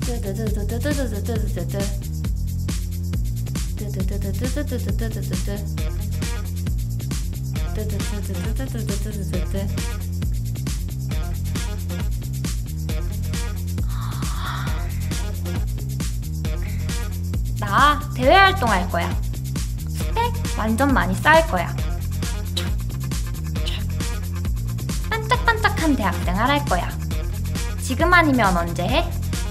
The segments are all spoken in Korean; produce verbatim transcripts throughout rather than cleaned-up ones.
나 대외 활동할 거야. 스펙 완전 많이 쌓을 거야. 반짝반짝한 대학생활 할 거야. 지금 아니면 언제 해?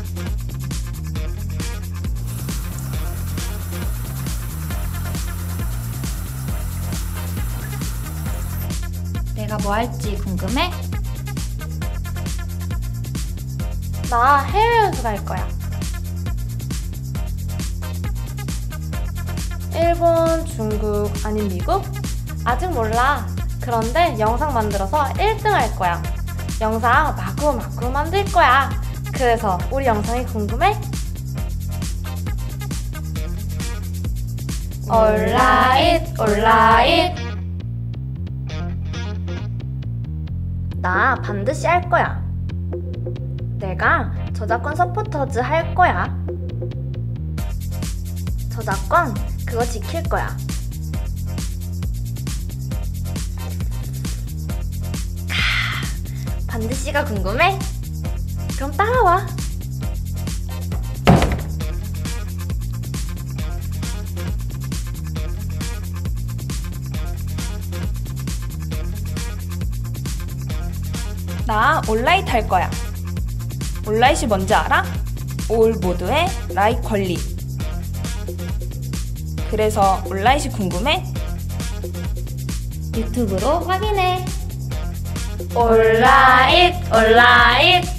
내가 뭐 할지 궁금해? 나 해외 연수 갈 거야. 일본, 중국, 아님 미국? 아직 몰라. 그런데 영상 만들어서 일 등 할 거야. 영상 마구마구 만들 거야. 그래서 우리 영상이 궁금해? 올라잇 올라잇. 나 반드시 할 거야. 내가 저작권 서포터즈 할 거야. 저작권 그거 지킬 거야. 카, 반드시가 궁금해? 그럼 따라와. 나 올라잇 할 거야. 올라잇이 뭔지 알아? 올 모두의 라이트 권리. 그래서 올라잇이 궁금해? 유튜브로 확인해. 올라잇 올라잇